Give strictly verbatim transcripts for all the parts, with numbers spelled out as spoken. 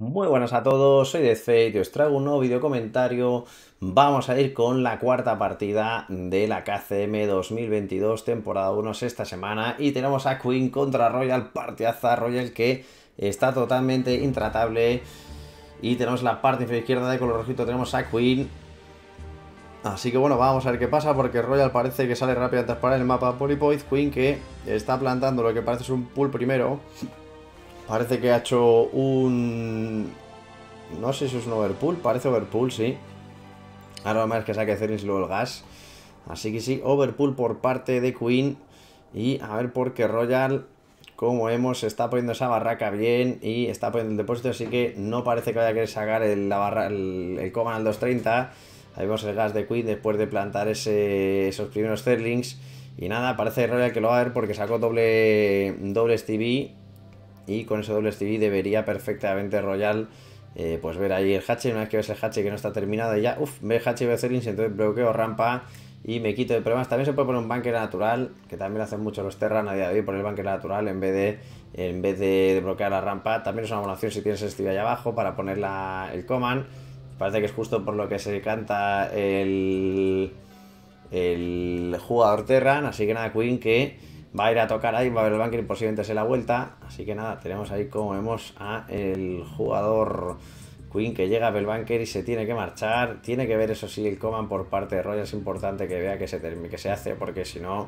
Muy buenas a todos, soy DeathFate y os traigo un nuevo video comentario. Vamos a ir con la cuarta partida de la K C M dos mil veintidós, temporada uno, esta semana. Y tenemos a Queen contra Royal, partidaza. Royal que está totalmente intratable. Y tenemos la parte inferior izquierda de color rojito, tenemos a Queen. Así que bueno, vamos a ver qué pasa, porque Royal parece que sale rápido antes para el mapa Polypoid. Queen que está plantando lo que parece es un pull primero. Parece que ha hecho un... No sé si es un overpull, parece overpull, sí. Ahora lo más es que saque Zerlings y luego el gas. Así que sí, overpull por parte de Queen. Y a ver por qué Royal, como vemos, se está poniendo esa barraca bien y está poniendo el depósito, así que no parece que vaya a querer sacar el, la barra, el, el Coman al doscientos treinta. Ahí vemos el gas de Queen después de plantar ese, esos primeros Zerlings. Y nada, parece Royal que lo va a ver porque sacó doble, doble Stevie. Y con ese doble Stevie debería perfectamente Royal eh, pues ver ahí el hatche. Una vez que ves el hatche que no está terminado y ya, uff, ve el hatche y ve Zerlings, entonces bloqueo rampa y me quito de problemas. También se puede poner un bunker natural, que también lo hacen mucho los Terran a día de hoy, poner el bunker natural en vez de en vez de, de bloquear la rampa. También es una buena opción si tienes el Stevie ahí abajo para poner la, el command. Parece que es justo por lo que se canta el, el jugador Terran, así que nada, Queen que va a ir a tocar ahí, va a ver el bunker y posiblemente se la vuelta. Así que nada, tenemos ahí como vemos a el jugador Queen que llega a ver el bunker y se tiene que marchar. Tiene que ver eso sí el command por parte de Royal. Es importante que vea que se, que se hace, porque si no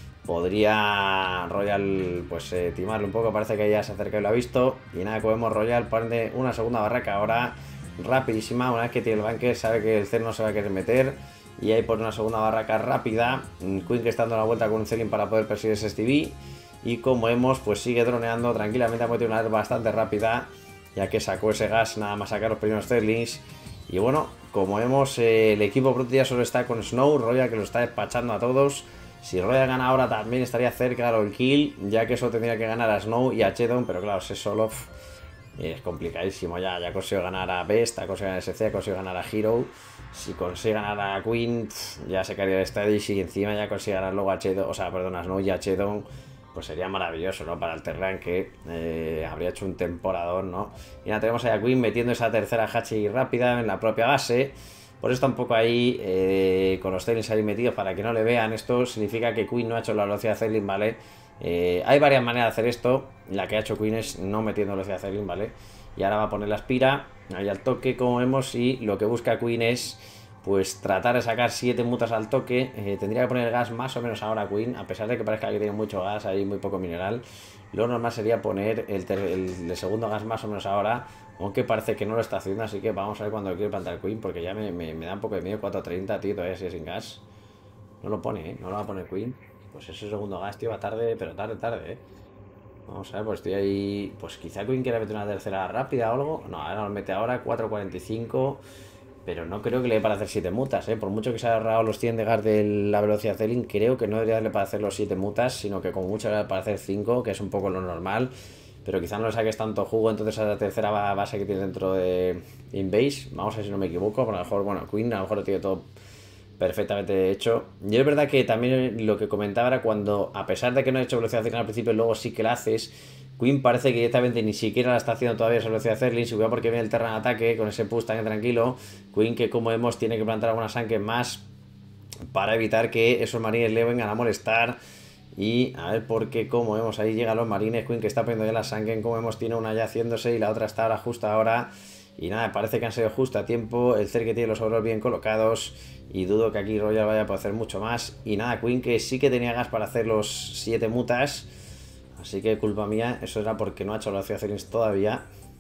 podría Royal pues eh, timarle un poco. Parece que ya se acerca y lo ha visto. Y nada, como vemos Royal pone una segunda barraca ahora rapidísima. Una vez que tiene el bunker sabe que el Cer no se va a querer meter. Y ahí pone una segunda barraca rápida. Queen que está dando la vuelta con un Zerling para poder perseguir ese Stevie. Y como vemos, pues sigue droneando tranquilamente. Ha metido una vez bastante rápida, ya que sacó ese gas nada más sacar los primeros Zerlings. Y bueno, como vemos, eh, el equipo pronto ya solo está con Snow. Royal que lo está despachando a todos. Si Royal gana ahora también estaría cerca del kill, ya que eso tendría que ganar a Snow y a Chedon. Pero claro, ese solo pff, es complicadísimo ya. Ya consiguió ganar a Best, ha conseguido ganar a S C, ha conseguido ganar a Hero. Si consigue ganar a Queen, pff, ya se caería el estadio. Y si encima ya consigue ganar luego a Chedon, o sea, perdón, a Snow y a Chedon, pues sería maravilloso, ¿no? Para el Terran, que eh, habría hecho un temporadón, ¿no? Y nada, tenemos ahí a Queen metiendo esa tercera hatchet rápida en la propia base. Por eso está un poco ahí eh, con los Zerlings ahí metidos para que no le vean. Esto significa que Queen no ha hecho la velocidad Zerling, ¿vale? Eh, hay varias maneras de hacer esto. La que ha hecho Queen es no metiendo velocidad Zerling, ¿vale? Y ahora va a poner la Spira ahí al toque, como vemos, y lo que busca Queen es pues tratar de sacar siete mutas al toque. Eh, tendría que poner gas más o menos ahora Queen, a pesar de que parezca que tiene mucho gas, hay muy poco mineral. Lo normal sería poner el, el, el segundo gas más o menos ahora, aunque parece que no lo está haciendo, así que vamos a ver cuando lo quiere plantar Queen, porque ya me, me, me da un poco de miedo. Cuatro treinta, tío, todavía sigue sin gas. No lo pone, ¿eh? No lo va a poner Queen. Pues ese segundo gas, tío, va tarde, pero tarde, tarde, ¿eh? Vamos a ver, pues estoy ahí. Pues quizá Queen quiera meter una tercera rápida o algo. No, ahora lo mete ahora, cuatro cuarenta y cinco. Pero no creo que le dé para hacer siete mutas, ¿eh? Por mucho que se haya ahorrado los cien de gas de la velocidad Zerling, creo que no debería darle para hacer los siete mutas, sino que como mucho le da para hacer cinco, que es un poco lo normal. Pero quizá no le saques tanto jugo, entonces a la tercera base que tiene dentro de Inbase. Vamos a ver si no me equivoco. A lo mejor, bueno, Queen a lo mejor lo tiene todo perfectamente hecho. Yo es verdad que también lo que comentaba era cuando, a pesar de que no he hecho velocidad Zerling al principio, luego sí que la haces. Queen parece que directamente ni siquiera la está haciendo todavía esa velocidad Zerling, si porque viene el Terran ataque con ese push tan tranquilo. Queen que, como vemos, tiene que plantar algunas anques más para evitar que esos marines le vengan a molestar. Y a ver por qué, como vemos, ahí llegan los marines. Queen que está poniendo ya la sangre, como vemos, tiene una ya haciéndose y la otra está ahora justo ahora. Y nada, parece que han sido justo a tiempo. El Cer que tiene los overalls bien colocados. Y dudo que aquí Royal vaya a poder hacer mucho más. Y nada, Queen que sí que tenía gas para hacer los siete mutas. Así que culpa mía, eso era porque no ha hecho la velocidad Zerling todavía.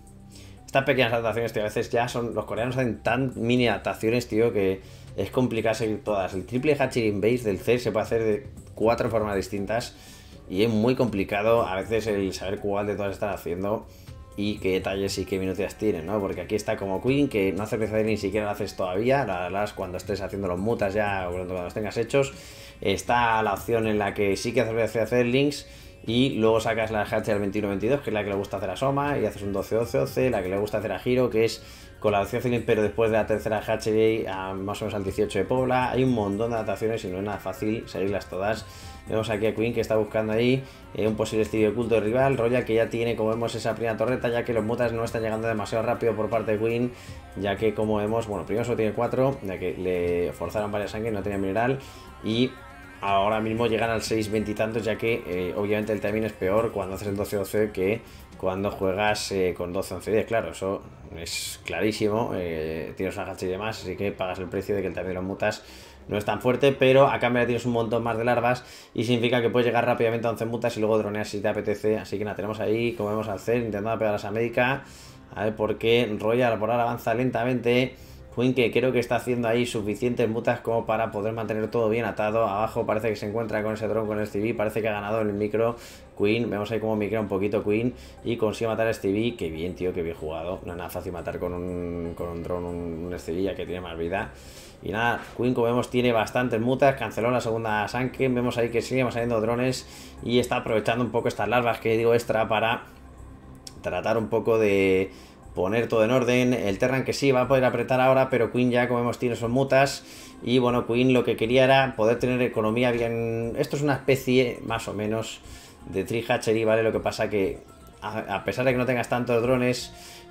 Estas pequeñas adaptaciones, tío, a veces ya son... Los coreanos hacen tan mini adaptaciones, tío, que es complicado seguir todas. El triple hatching base del Cer se puede hacer de cuatro formas distintas. Y es muy complicado a veces el saber cuál de todas están haciendo y qué detalles y qué minutos tienen, ¿no? Porque aquí está como Queen, que no hace velocidad ni siquiera lo haces todavía. La harás cuando estés haciendo los mutas ya, o cuando los tengas hechos. Está la opción en la que sí que haces velocidad Zerlings. Y luego sacas la Hachi al veintiuno veintidós, que es la que le gusta hacer a Soma, y haces un doce doce doce, la que le gusta hacer a Hiro, que es con la adaptación Feeling, pero después de la tercera Hatchery a más o menos al dieciocho de Pobla. Hay un montón de adaptaciones y no es nada fácil seguirlas todas. Vemos aquí a Queen que está buscando ahí eh, un posible estilo oculto de rival. Royal que ya tiene, como vemos, esa primera torreta, ya que los mutas no están llegando demasiado rápido por parte de Queen, ya que como vemos, bueno, primero solo tiene cuatro, ya que le forzaron varias sangre, no tenía mineral, y ahora mismo llegan al seis veinte y tantos, ya que eh, obviamente el timing es peor cuando haces el doce doce que cuando juegas eh, con doce once diez. Claro, eso es clarísimo. Eh, tienes una hacha y demás, así que pagas el precio de que el timing de los mutas no es tan fuerte, pero a cambio tienes un montón más de larvas y significa que puedes llegar rápidamente a once mutas y luego dronear si te apetece. Así que nada, tenemos ahí, como vemos al hacer, intentando pegar a esa médica. A ver por qué Royal por ahora avanza lentamente. Queen que creo que está haciendo ahí suficientes mutas como para poder mantener todo bien atado. Abajo parece que se encuentra con ese dron con el Stevie, parece que ha ganado en el micro Queen. Vemos ahí como micro un poquito Queen y consigue matar a Stevie. Qué bien, tío, qué bien jugado. No es nada fácil matar con un, con un dron un, un Stevie, ya que tiene más vida. Y nada, Queen, como vemos, tiene bastantes mutas. Canceló la segunda Sanken. Vemos ahí que sigue saliendo drones y está aprovechando un poco estas larvas que digo extra para tratar un poco de poner todo en orden. El Terran que sí va a poder apretar ahora, pero Queen ya, como vemos, tiene sus mutas. Y bueno, Queen lo que quería era poder tener economía bien. Esto es una especie, más o menos, de Tree Hatchery, ¿vale? Lo que pasa que, a, a pesar de que no tengas tantos drones,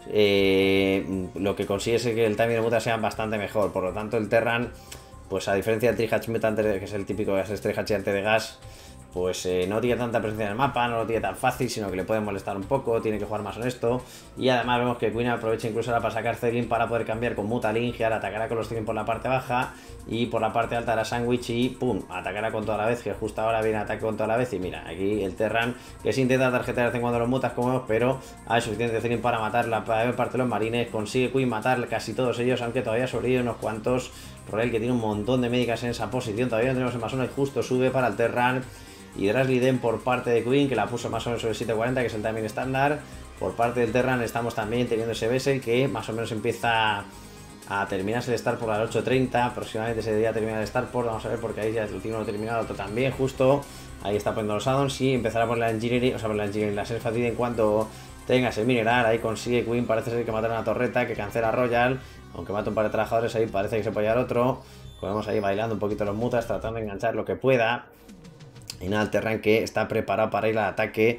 eh, lo que consigues es que el timing de mutas sea bastante mejor. Por lo tanto, el Terran, pues a diferencia del Tree Hatchery Mutant, que es el típico gas Tree Hatchery de gas, pues eh, no tiene tanta presencia en el mapa, no lo tiene tan fácil, sino que le puede molestar un poco, tiene que jugar más honesto. Y además vemos que Queen aprovecha incluso ahora para sacar Zeppelin para poder cambiar con Mutaling, y ahora atacará con los Zeppelin por la parte baja y por la parte alta hará Sandwich y pum, atacará con toda la vez, que justo ahora viene ataque con toda la vez. Y mira, aquí el Terran que se intenta tarjetear de vez en cuando los mutas, como vemos, pero hay suficiente Zeppelin para matar la mayor parte de los marines. Consigue Queen matar casi todos ellos, aunque todavía sobreviven unos cuantos. Royal que tiene un montón de médicas en esa posición, todavía no tenemos el más uno y justo sube para el Terran. Y Drasley Den por parte de Queen, que la puso más o menos sobre siete cuarenta, que es el timing estándar. Por parte del Terran estamos también teniendo ese Vessel que más o menos empieza a terminarse el Starport a las ocho treinta. Aproximadamente se debería terminar el Starport. Vamos a ver, porque ahí ya el último lo terminado, el otro también, justo. Ahí está poniendo los addons y empezará por la Engineering, o sea, por la Engineering, la Self Fatigue en cuanto tengas el mineral. Ahí consigue Queen, parece ser que matar una torreta, que cancela Royal. Aunque mata un par de trabajadores, ahí parece que se puede llevar otro. Vamos ahí bailando un poquito los mutas, tratando de enganchar lo que pueda. Y nada, el Terran que está preparado para ir al ataque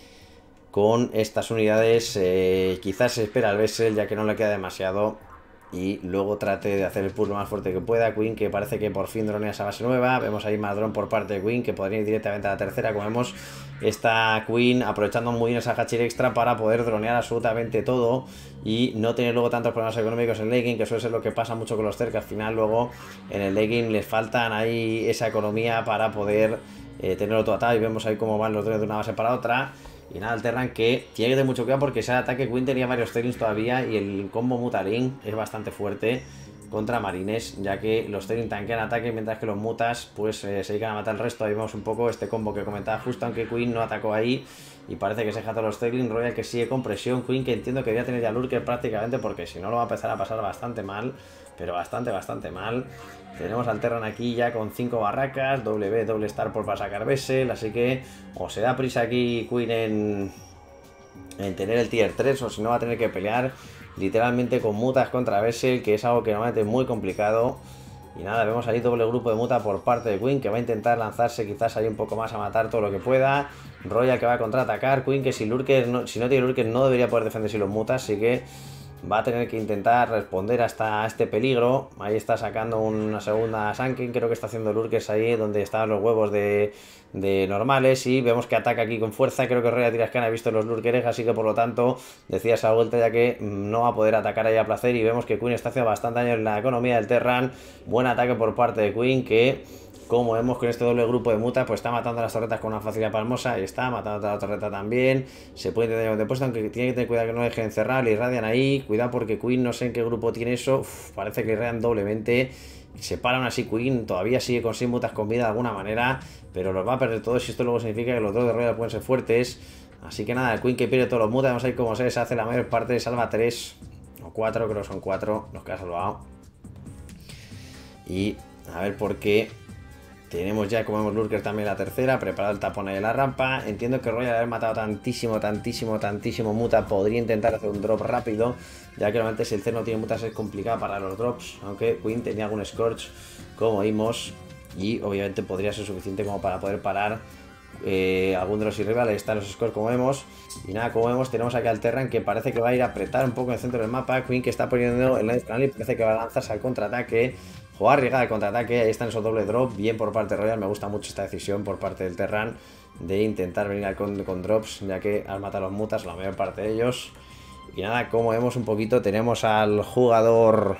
con estas unidades. Eh, quizás se espera al Vessel, ya que no le queda demasiado. Y luego trate de hacer el push lo más fuerte que pueda. Queen que parece que por fin dronea esa base nueva. Vemos ahí más dron por parte de Queen, que podría ir directamente a la tercera. Como vemos, está Queen aprovechando muy bien esa hatchery extra para poder dronear absolutamente todo y no tener luego tantos problemas económicos en legging, que suele ser lo que pasa mucho con los Ter, que al final luego en el legging les faltan ahí esa economía para poder eh, tenerlo todo atado. Y vemos ahí cómo van los drones de una base para otra. Y nada, el Terran que tiene que tener mucho cuidado porque ese ataque Queen tenía varios Terrins todavía y el combo Mutaling es bastante fuerte contra marines, ya que los Terrin tanquean ataque mientras que los mutas pues eh, se dedican a matar el resto. Ahí vemos un poco este combo que comentaba justo, aunque Queen no atacó ahí y parece que se deja todos los Terrin. Royal que sigue con presión, Queen que entiendo que debería tener ya Lurker prácticamente, porque si no lo va a empezar a pasar bastante mal, pero bastante, bastante mal. Tenemos al Terran aquí ya con cinco barracas, W, doble Starport para sacar Vessel, así que o se da prisa aquí Queen en, en tener el tier tres, o si no va a tener que pelear literalmente con mutas contra Vessel, que es algo que normalmente es muy complicado. Y nada, vemos ahí doble grupo de muta por parte de Queen, que va a intentar lanzarse quizás ahí un poco más a matar todo lo que pueda. Royal que va a contraatacar, Queen que si Lurker no, si no tiene Lurker no debería poder defenderse los mutas, así que va a tener que intentar responder hasta este peligro. Ahí está sacando una segunda Sanken, creo que está haciendo Lurkers ahí donde estaban los huevos de, de normales. Y vemos que ataca aquí con fuerza. Creo que Royal Tirascan ha visto los Lurkers, así que por lo tanto decía esa vuelta ya que no va a poder atacar ahí a placer. Y vemos que Queen está haciendo bastante daño en la economía del Terran. Buen ataque por parte de Queen, que como vemos con este doble grupo de muta, pues está matando a las torretas con una facilidad palmosa. Y está matando a la torreta también. Se puede intentar de puesto, aunque tiene que tener cuidado que no dejen encerrar. Le irradian ahí. Cuidado porque Queen no sé en qué grupo tiene eso. Uf, parece que le irradian doblemente. Se paran así Queen. Todavía sigue con seis mutas con vida de alguna manera, pero los va a perder todos. Y esto luego significa que los dos de Royal pueden ser fuertes. Así que nada, el Queen que pierde todos los mutas. Vamos a ver cómo se deshace la mayor parte. Salva tres o cuatro, creo que son cuatro los que ha salvado. Y a ver por qué Tenemos ya, como vemos, Lurker también la tercera, preparado el tapón ahí en la rampa. Entiendo que Royal, al haber matado tantísimo, tantísimo, tantísimo muta, podría intentar hacer un drop rápido, ya que normalmente si el C no tiene mutas es complicado para los drops, aunque Queen tenía algún Scorch, como vimos, y obviamente podría ser suficiente como para poder parar eh, algún de los irrivales. Ahí están los Scorch, como vemos. Y nada, como vemos, tenemos aquí al Terran, que parece que va a ir a apretar un poco en el centro del mapa. Queen, que está poniendo el Night Canal y parece que va a lanzarse al contraataque. Jugar arriesgada de contraataque, ahí está en esos doble drop, bien por parte de Royal. Me gusta mucho esta decisión por parte del Terran de intentar venir con, con drops, ya que al matar a los mutas, la mayor parte de ellos. Y nada, como vemos un poquito, tenemos al jugador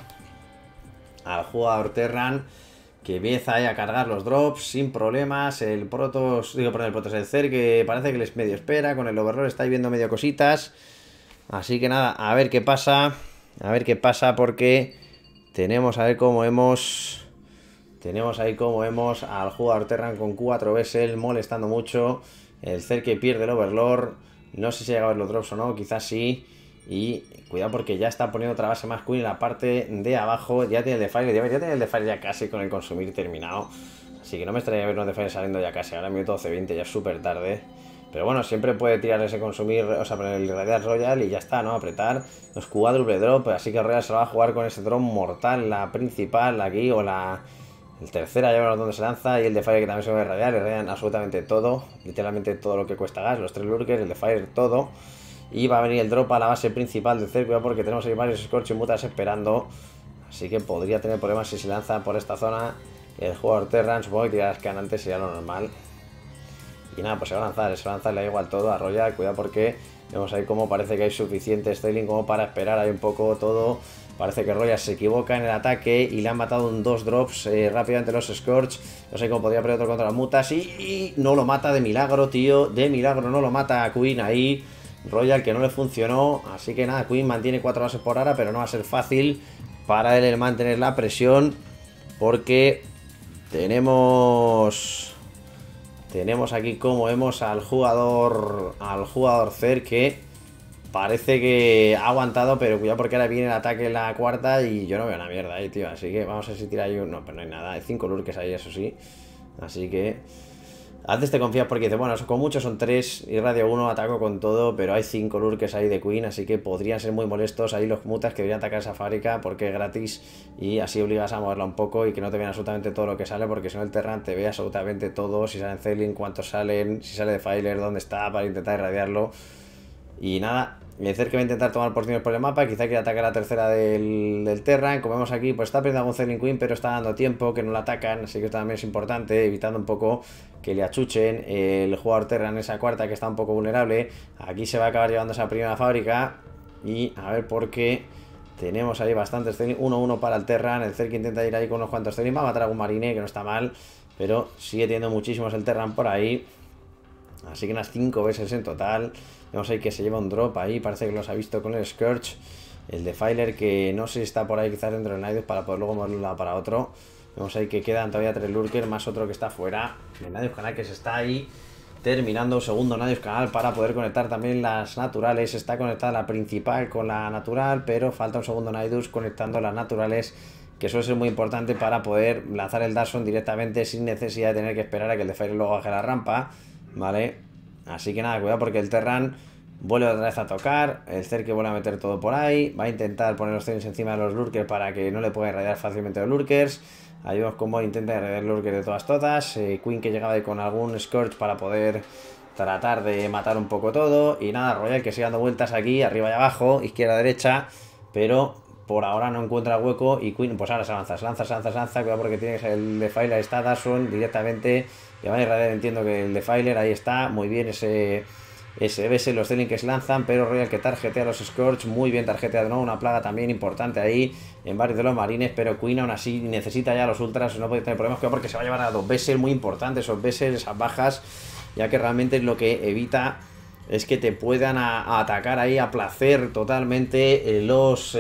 al jugador Terran, que empieza ahí a cargar los drops sin problemas. El Protoss, digo, perdón, el Protoss, el Cer, que parece que les medio espera, con el Overlord está ahí viendo medio cositas. Así que nada, a ver qué pasa, a ver qué pasa, porque tenemos, a ver cómo hemos... Tenemos ahí como vemos al jugador Terran con cuatro Vessel molestando mucho. El Cer que pierde el Overlord. No sé si llega a ver los drops o no, quizás sí. Y cuidado porque ya está poniendo otra base más Queen en la parte de abajo. Ya tiene el Defiler, ya, ya tiene el Defiler ya casi con el consumir terminado. Así que no me extraña ver los Defiler saliendo ya casi. Ahora en minuto doce veinte, ya es súper tarde. Pero bueno, siempre puede tirar ese consumir, o sea, el Radial Royal y ya está, ¿no? Apretar los cuádruple drop. Así que Royal se va a jugar con ese drop mortal, la principal aquí, o la... El tercera, ya veremos dónde se lanza. Y el de Fire, que también se va a radiar. Le radian absolutamente todo. Literalmente todo lo que cuesta gas. Los tres lurkers, el de Fire, todo. Y va a venir el drop a la base principal del cerco, porque tenemos ahí varios Scorch y mutas esperando. Así que podría tener problemas si se lanza por esta zona. El jugador Terran, supongo que tirar scan antes sería lo normal. Y nada, pues se va a lanzar. Se va a lanzar, le da igual todo a Royal. Cuidado porque vemos ahí cómo parece que hay suficiente styling como para esperar ahí un poco todo. Parece que Royal se equivoca en el ataque y le han matado un dos drops eh, rápidamente los Scorch. No sé cómo podría perder otro contra las mutas. Y, y no lo mata de milagro, tío. De milagro no lo mata a Queen ahí. Royal, que no le funcionó. Así que nada, Queen mantiene cuatro bases por ahora, pero no va a ser fácil para él el mantener la presión. Porque tenemos... Tenemos aquí, como vemos, al jugador al jugador Cer, que parece que ha aguantado, pero cuidado porque ahora viene el ataque en la cuarta y yo no veo una mierda ahí, tío. Así que vamos a ver si tira ahí un... No, pero no hay nada. Hay cinco lurkers ahí, eso sí. Así que... Antes te confías porque dices, bueno, con muchos son tres y radio uno, ataco con todo, pero hay cinco lurkers ahí de Queen, así que podrían ser muy molestos ahí los mutas que deberían atacar esa fábrica porque es gratis y así obligas a moverla un poco y que no te vean absolutamente todo lo que sale, porque si no el Terran te ve absolutamente todo, si salen Zelin, cuántos salen, si sale de Filer, dónde está, para intentar irradiarlo. Y nada, el Cer que va a intentar tomar porciones por el mapa, quizá quiera atacar la tercera del, del Terran. Como vemos aquí, pues está perdiendo algún Zelin Queen, pero está dando tiempo, que no la atacan, así que esto también es importante, evitando un poco que le achuchen. El jugador Terran en esa cuarta, que está un poco vulnerable, aquí se va a acabar llevando esa primera fábrica. Y a ver por qué tenemos ahí bastantes Zelin, uno uno para el Terran. El Cer que intenta ir ahí con unos cuantos Zelin, va a matar a algún marine, que no está mal, pero sigue teniendo muchísimos el Terran por ahí. Así que unas cinco veces en total. Vemos ahí que se lleva un drop ahí, parece que los ha visto con el Scourge. El Defiler, que no sé si está por ahí quizás dentro del Nidus para poder luego moverlo de un lado para otro. Vemos ahí que quedan todavía tres lurkers, más otro que está fuera. El Nidus Canal, que se está ahí terminando, segundo Nidus Canal para poder conectar también las naturales. Está conectada la principal con la natural, pero falta un segundo Nidus conectando las naturales, que suele ser muy importante para poder lanzar el Dashon directamente sin necesidad de tener que esperar a que el Defiler luego baje la rampa, ¿vale? Así que nada, cuidado porque el Terran vuelve otra vez a tocar. El Cer que vuelve a meter todo por ahí. Va a intentar poner los Zelins encima de los lurkers para que no le puedan irradiar fácilmente los lurkers. Ahí vemos cómo intenta irradiar lurkers de todas todas. eh, Queen que llegaba ahí con algún Scourge para poder tratar de matar un poco todo. Y nada, Royal que sigue dando vueltas aquí, arriba y abajo, izquierda, derecha, pero por ahora no encuentra hueco. Y Queen pues ahora se lanza, se lanza, se lanza, se lanza. Cuidado porque tiene el Defiler, ahí está Dashon directamente. Y va a irradiar, entiendo que el Defiler, ahí está, muy bien ese... Ese B S, los Zelin que se lanzan, pero Royal que tarjetea a los Scorch, muy bien tarjeteado, ¿no? Una plaga también importante ahí en varios de los marines, pero Queen aún así necesita ya los ultras, no puede tener problemas porque se va a llevar a dos B S muy importantes, esos B S, esas bajas, ya que realmente lo que evita es que te puedan a, a atacar ahí a placer totalmente eh, los,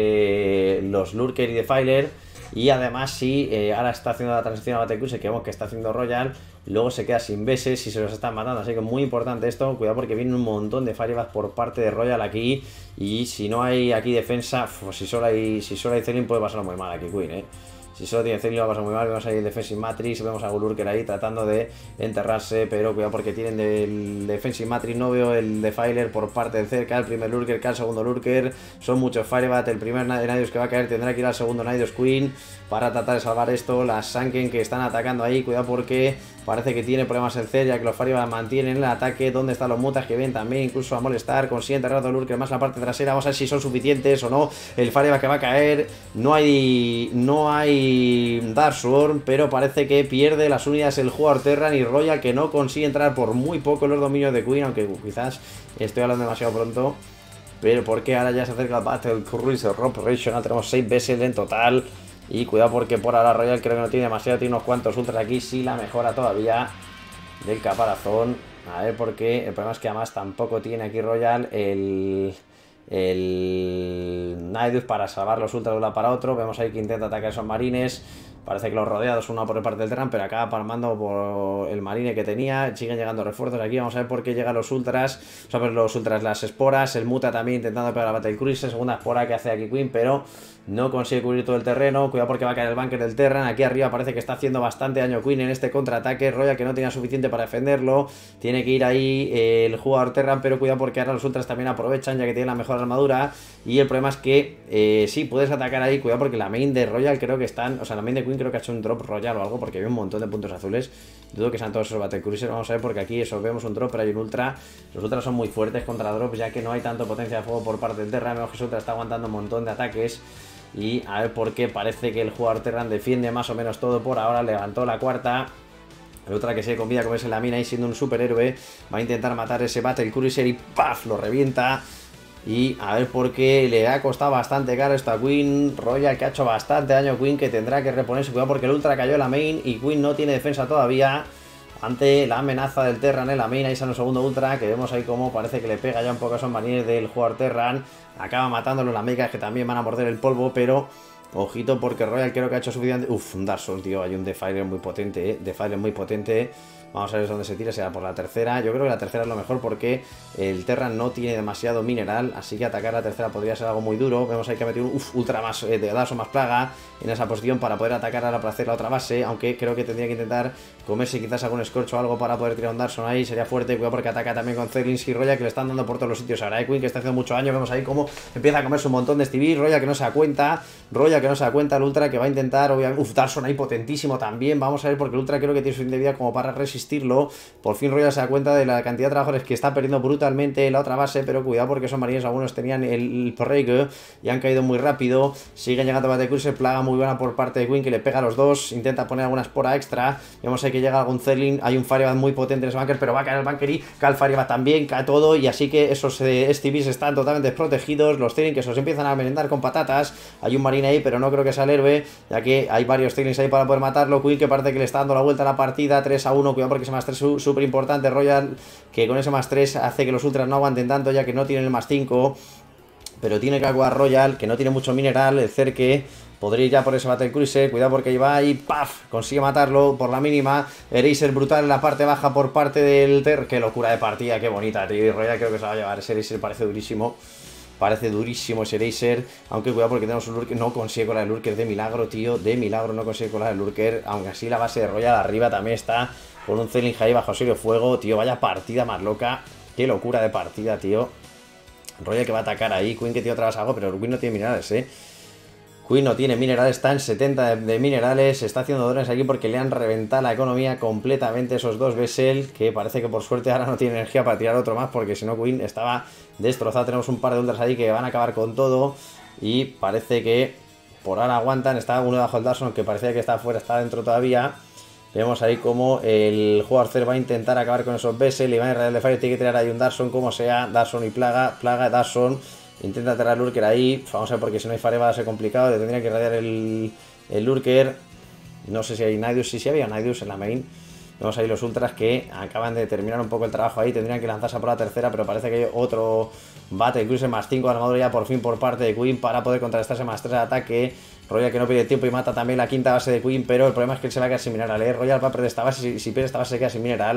eh, los Lurker y Defiler. Y además si eh, ahora está haciendo la transición a Battlecruiser, que vemos que está haciendo Royal, luego se queda sin veces y se los están matando, así que muy importante esto. Cuidado porque viene un montón de Fireback por parte de Royal aquí, y si no hay aquí defensa, pues si solo hay si solo hay Zelin puede pasarlo muy mal aquí Queen, eh. Si solo tiene Celi, lo va a pasar muy mal. Vemos ahí el Defensive Matrix, vemos a Lurker ahí tratando de enterrarse, pero cuidado porque tienen del Defensive Matrix. No veo el Defiler por parte de cerca. El primer Lurker, que el segundo Lurker. Son muchos Firebat. El primer Nidus que va a caer tendrá que ir al segundo Nidus Queen para tratar de salvar esto. Las Sanken que están atacando ahí, cuidado porque parece que tiene problemas el Cer, ya que los Firebat mantienen el ataque. ¿Dónde están los mutas que ven también incluso a molestar? Consigue enterrar a Lurker más la parte trasera. Vamos a ver si son suficientes o no. El Firebat que va a caer. No hay. No hay Dark Sworn, pero parece que pierde las unidades el jugador Terran y Royal, que no consigue entrar por muy poco en los dominios de Queen, aunque quizás estoy hablando demasiado pronto. Pero porque ahora ya se acerca el Battle Cruiser Operational. Tenemos seis vessels en total. Y cuidado porque por ahora Royal creo que no tiene demasiado. Tiene unos cuantos ultras aquí. Sí la mejora todavía del caparazón. A ver por qué. El problema es que además tampoco tiene aquí Royal el... el Nidus para salvar los ultras de un lado para otro. Vemos ahí que intenta atacar a esos marines. Parece que los rodeados uno por parte del Terran, pero acaba palmando por el marine que tenía. Siguen llegando refuerzos aquí. Vamos a ver por qué llegan los ultras. Vamos a ver los ultras, las esporas. El muta también intentando pegar la Battle Cruiser. Segunda espora que hace aquí Queen, pero no consigue cubrir todo el terreno. Cuidado porque va a caer el bunker del Terran. Aquí arriba parece que está haciendo bastante daño Queen en este contraataque. Royal que no tenía suficiente para defenderlo. Tiene que ir ahí el jugador Terran, pero cuidado porque ahora los ultras también aprovechan, ya que tienen la mejor armadura. Y el problema es que eh, sí, puedes atacar ahí. Cuidado porque la main de Royal creo que están... O sea, la main de Queen creo que ha hecho un drop Royal o algo, porque hay un montón de puntos azules. Dudo que sean todos esos Battle Cruisers. Vamos a ver porque aquí eso, vemos un drop, pero hay un ultra. Los ultras son muy fuertes contra drops, ya que no hay tanto potencia de fuego por parte del Terran. Vemos que ese ultra está aguantando un montón de ataques. Y a ver por qué parece que el jugador Terran defiende más o menos todo por ahora. Levantó la cuarta. El ultra que sigue con vida, como es en la mina y siendo un superhéroe, va a intentar matar ese Battle Cruiser y ¡paf! Lo revienta. Y a ver por qué le ha costado bastante caro esto a Queen. Royal que ha hecho bastante daño a Queen, que tendrá que reponerse. Cuidado porque el ultra cayó en la main y Queen no tiene defensa todavía ante la amenaza del Terran en la main. Ahí sale el segundo ultra, que vemos ahí como parece que le pega ya un poco a esos marines del jugador Terran. Acaba matándolo las megas, que también van a morder el polvo, pero ojito porque Royal creo que ha hecho suficiente. Uf, un Dark Souls, tío, hay un Defiler muy potente, eh. Defiler muy potente. Vamos a ver dónde se tira, será por la tercera. Yo creo que la tercera es lo mejor porque el Terran no tiene demasiado mineral, así que atacar la tercera podría ser algo muy duro. Vemos ahí que ha metido un uf, ultra más eh, de Daso más plaga en esa posición para poder atacar ahora para hacer la otra base, aunque creo que tendría que intentar comerse quizás algún Scorch o algo para poder tirar un Darson ahí, sería fuerte. Cuidado porque ataca también con Zerlins y Roya, que le están dando por todos los sitios. Ahora Queen, que está haciendo mucho daño, vemos ahí cómo empieza a comerse un montón de Stevie. Roya que no se da cuenta, Roya que no se da cuenta, el ultra que va a intentar, obviamente, uf, Darson ahí potentísimo también. Vamos a ver porque el ultra creo que tiene suficiente vida como para resistirlo. Por fin Royal se da cuenta de la cantidad de trabajadores que está perdiendo brutalmente en la otra base, pero cuidado porque esos marines algunos tenían el Porrege y han caído muy rápido. Siguen llegando a Battle Cruiser, plaga muy buena por parte de Queen, que le pega a los dos, intenta poner alguna espora extra. Vemos ahí que llega algún Zerling, hay un Firebat muy potente en ese bunker, pero va a caer el bunker y cae el Firebat también, cae todo, y así que esos eh, S T Bs están totalmente desprotegidos. Los Zerling que se los empiezan a merendar con patatas. Hay un marine ahí, pero no creo que sea el héroe, ya que hay varios Zerlings ahí para poder matarlo. Queen que parece que le está dando la vuelta a la partida, tres a uno, cuidado porque ese más tres su súper importante. Royal que con ese más tres hace que los ultras no aguanten tanto, ya que no tienen el más cinco, pero tiene que aguar Royal, que no tiene mucho mineral. El Cerque podría ir ya por ese Battle Cruiser, cuidado porque ahí va y ¡paf! Consigue matarlo por la mínima. Eraser brutal en la parte baja por parte del Ter. Qué locura de partida, qué bonita, tío. Y Royal creo que se va a llevar. Ese Eraser parece durísimo. Parece durísimo ese Eraser, aunque cuidado porque tenemos un Lurker, no consigue colar el Lurker de milagro, tío, de milagro no consigue colar el Lurker, aunque así la base de Royal arriba también está con un Zerling ahí bajo serio fuego, tío, vaya partida más loca, qué locura de partida, tío. Royal que va a atacar ahí, Queen que tiene otra base algo, pero Queen no tiene minerales, eh. Queen no tiene minerales, está en setenta de, de minerales, está haciendo drones aquí porque le han reventado la economía completamente esos dos Vessel, que parece que por suerte ahora no tiene energía para tirar otro más, porque si no Queen estaba destrozado. Tenemos un par de ultras ahí que van a acabar con todo y parece que por ahora aguantan. Está uno debajo del Darson que parecía que está afuera, está dentro todavía. Vemos ahí como el jugador Cer va a intentar acabar con esos Vessel y va a ir de Fire, tiene que tirar ahí un Darson como sea, Darson y Plaga, Plaga, Darson. Intenta aterrar el Lurker ahí. Vamos a ver porque si no hay Fire va a ser complicado. Le tendría que radiar el, el Lurker. No sé si hay Nidus. Sí, sí había Nidus en la main. Vemos ahí los ultras que acaban de terminar un poco el trabajo ahí. Tendrían que lanzarse por la tercera, pero parece que hay otro Battle Cruiser más cinco de armadura ya por fin por parte de Queen para poder contrarrestar ese más tres de ataque. Royal que no pierde tiempo y mata también la quinta base de Queen, pero el problema es que él se va a quedar sin mineral, ¿eh? Royal va a perder esta base. Si, si pierde esta base se queda sin mineral.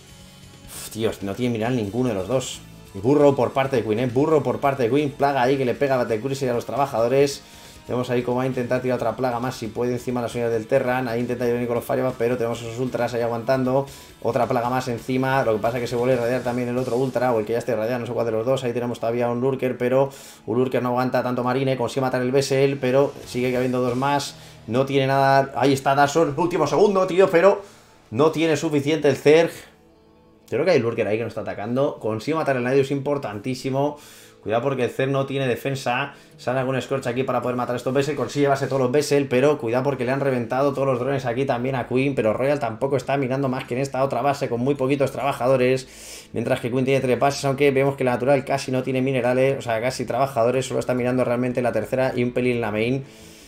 Uf, tío, no tiene mineral ninguno de los dos. Burro por parte de Queen, ¿eh? Burro por parte de Queen. Plaga ahí que le pega a Battle Cruiser y a los trabajadores. Vemos ahí cómo va a intentar tirar otra plaga más si puede encima de las unidades del Terran. Ahí intenta ir con los Firebat, pero tenemos esos ultras ahí aguantando. Otra plaga más encima. Lo que pasa es que se vuelve a irradiar también el otro ultra, o el que ya esté irradiado, no sé cuál de los dos. Ahí tenemos todavía un Lurker, pero un Lurker no aguanta tanto marine. Consigue matar el Vessel, pero sigue habiendo dos más. No tiene nada. Ahí está Darson, último segundo, tío, pero no tiene suficiente el Zerg. Creo que hay Lurker ahí que nos está atacando. Consigue matar el Nadius, importantísimo. Cuidado porque el Zerg no tiene defensa. Sale algún Scorch aquí para poder matar a estos Vessel. Consigue llevarse todos los Vessel, pero cuidado porque le han reventado todos los drones aquí también a Queen. Pero Royal tampoco está mirando más que en esta otra base con muy poquitos trabajadores. Mientras que Queen tiene tres bases, aunque vemos que la natural casi no tiene minerales. O sea, casi trabajadores. Solo está mirando realmente la tercera y un pelín la main.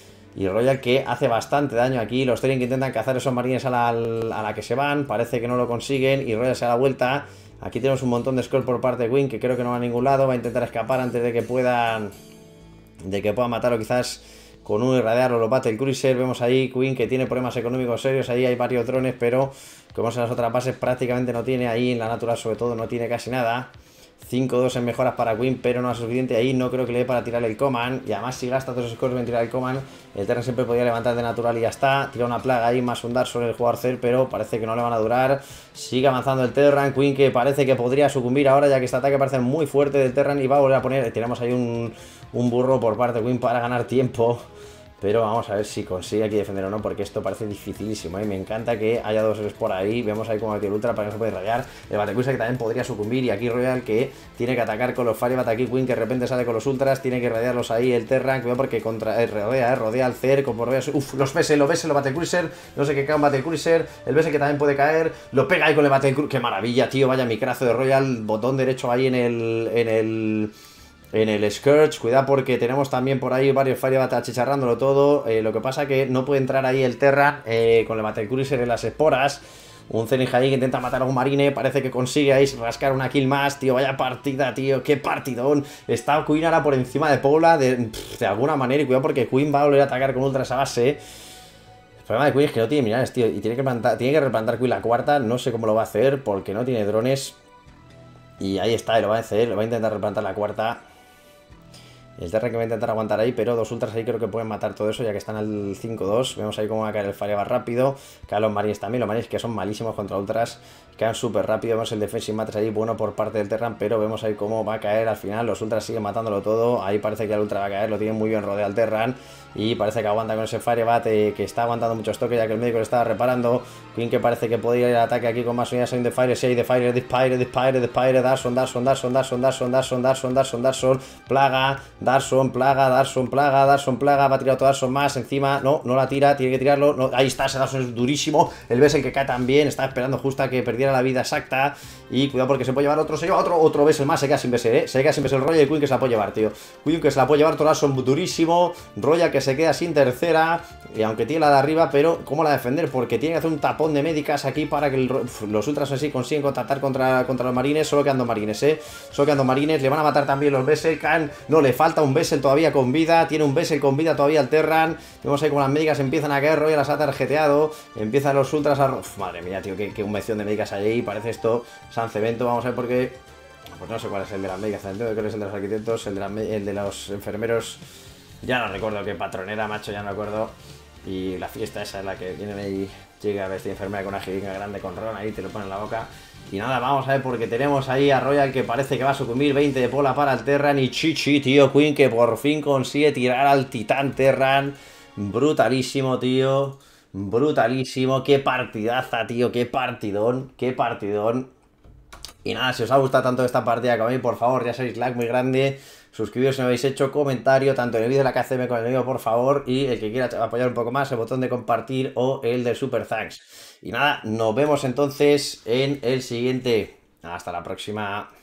Y Royal que hace bastante daño aquí. Los Terran que intentan cazar esos marines a la, a la que se van. Parece que no lo consiguen. Y Royal se da la vuelta. Aquí tenemos un montón de score por parte de Queen, que creo que no va a ningún lado. Va a intentar escapar antes de que puedan de que puedan matarlo quizás con un irradiar o los Battle Cruiser. Vemos ahí Queen que tiene problemas económicos serios. Ahí hay varios drones, pero como en las otras bases prácticamente no tiene. Ahí en la natural sobre todo no tiene casi nada. cinco dos en mejoras para Queen, pero no es suficiente. Ahí no creo que le dé para tirar el command. Y además si gasta todos esos scores en tirar el command, el Terran siempre podría levantar de natural y ya está. Tira una plaga ahí, más un dar sobre el jugador Cer, pero parece que no le van a durar. Sigue avanzando el Terran. Queen que parece que podría sucumbir ahora, ya que este ataque parece muy fuerte del Terran. Y va a volver a poner, tiramos ahí un, un burro por parte de Queen para ganar tiempo. Pero vamos a ver si consigue aquí defender o no, porque esto parece dificilísimo. Y me encanta que haya dos héroes por ahí. Vemos ahí como el ultra para que no se puede rayar. El Battlecruiser que también podría sucumbir. Y aquí Royal que tiene que atacar con los Firebat. Aquí Queen que de repente sale con los ultras. Tiene que radiarlos ahí el Terran. Cuidado porque contra, eh, rodea, eh, rodea al Cer. Como rodea, uf, los Vessel, los Vessel, los Battlecruiser. No sé qué cae un Battlecruiser. El Vessel que también puede caer. Lo pega ahí con el Battlecruiser. Qué maravilla, tío. Vaya micrazo de Royal. Botón derecho ahí en el... En el En el Scourge, cuidado porque tenemos también por ahí varios Firebat achicharrándolo todo. eh, Lo que pasa que no puede entrar ahí el Terran eh, con el Battlecruiser en las esporas. Un Zenith ahí que intenta matar a un marine. Parece que consigue ahí rascar una kill más. Tío, vaya partida, tío, qué partidón. Está Queen ahora por encima de Paula de, de alguna manera. Y cuidado porque Queen va a volver a atacar con ultras a base. El problema de Queen es que no tiene minerales, tío. Y tiene que, plantar, tiene que replantar Queen la cuarta. No sé cómo lo va a hacer porque no tiene drones. Y ahí está, y lo va a hacer. Lo va a intentar replantar la cuarta. El Terran que va a intentar aguantar ahí, pero dos ultras ahí creo que pueden matar todo eso, ya que están al cinco dos. Vemos ahí cómo va a caer el Firebat rápido. Caen los Marines también, los Marines que son malísimos contra ultras. Caen súper rápido, vemos el Defensive Matrix ahí, bueno por parte del Terran, pero vemos ahí cómo va a caer al final. Los ultras siguen matándolo todo. Ahí parece que el ultra va a caer, lo tiene muy bien rodeado el Terran. Y parece que aguanta con ese Firebat, eh, que está aguantando muchos toques, ya que el médico le estaba reparando. Queen que parece que podría ir al ataque aquí con más unidades en The Fire. Si hay The Fire, The Fire, The Fire, The Fire, Darson, Darson, Darson, Darson, Darson, Darson, Darson, Darson, Darson, Plaga, Darson, Plaga, Darson, Plaga, Darson, Plaga. Va a tirar otro Darson más encima. No, no la tira, tiene que tirarlo. No, ahí está, ese Darson es durísimo. El Vessel que cae también, está esperando justo a que perdiera la vida exacta. Y cuidado porque se puede llevar otro, se lleva otro, otro Vessel más. Se queda sin Vessel, eh. Se queda sin Vessel Royal y Queen que se la puede llevar, tío. Queen que se la puede llevar, otro Darson durísimo. Royal que se queda sin tercera. Y aunque tiene la de arriba, pero ¿cómo la defender? Porque tiene que hacer un tapón de médicas aquí para que el, los ultras así consiguen contactar contra, contra los marines. Solo quedan dos marines, eh. Solo quedan dos marines. Le van a matar también los Vessel. Can, no, le falta un Vessel todavía con vida. Tiene un Vessel con vida todavía el Terran. Vemos ahí como las médicas empiezan a caer. Royal las ha tarjeteado. Empiezan los ultras a... Uf, madre mía, tío, qué, qué mención de médicas hay ahí. Parece esto San Cemento. Vamos a ver por qué. Pues no sé cuál es el de las médicas. Creo que es el de los arquitectos. El de, la, el de los enfermeros. Ya no recuerdo qué patronera, macho, ya no recuerdo. Y la fiesta esa es la que vienen ahí. Llega a vestir enfermera con una jeringa grande con ron, ahí te lo ponen en la boca. Y nada, vamos a ver porque tenemos ahí a Royal que parece que va a sucumbir. Veinte de pola para el Terran. Y Chichi, tío, Queen que por fin consigue tirar al titán Terran. Brutalísimo, tío. Brutalísimo. Qué partidaza, tío. Qué partidón. Qué partidón. Y nada, si os ha gustado tanto esta partida como a mí, por favor, ya sabéis, like muy grande. Suscribiros si no habéis hecho, comentario, tanto en el vídeo de la K C M como en el vídeo, por favor. Y el que quiera apoyar un poco más, el botón de compartir o el de Super Thanks. Y nada, nos vemos entonces en el siguiente. Hasta la próxima.